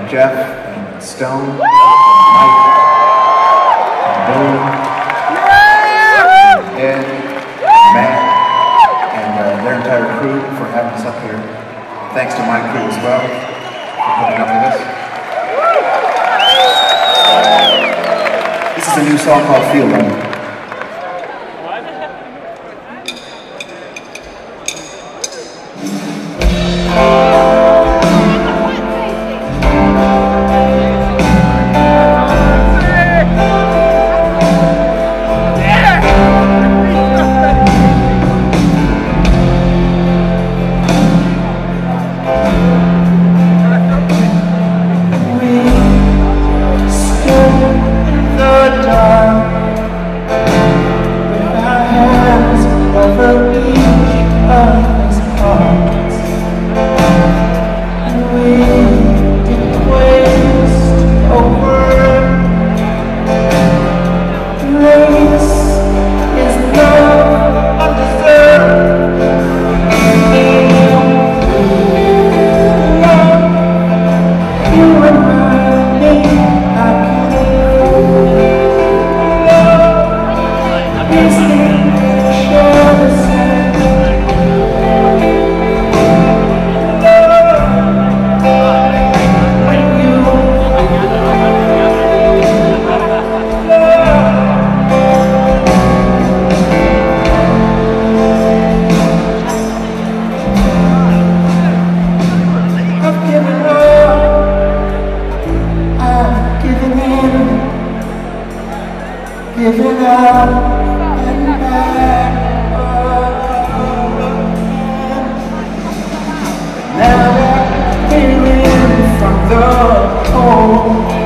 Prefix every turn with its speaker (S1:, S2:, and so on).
S1: Jeff and Stone, Mike, and Boone, Ed, Matt, and their entire crew for having us up here. Thanks to my crew as well for putting up with us. This is a new song called Feel Like.
S2: Giving up and back again. Now I'm feeling from the cold.